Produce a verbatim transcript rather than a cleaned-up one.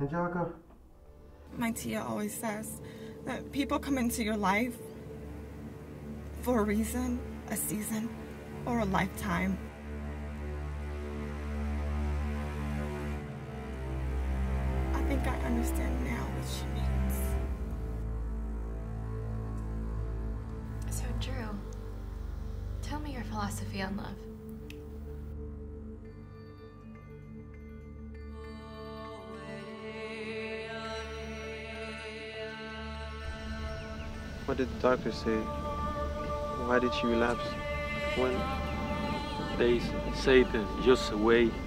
Angelica? My tia always says that people come into your life for a reason, a season, or a lifetime. I think I understand now what she means. So, Drew, tell me your philosophy on love. What did the doctor say? Why did she relapse? When? They say that just a way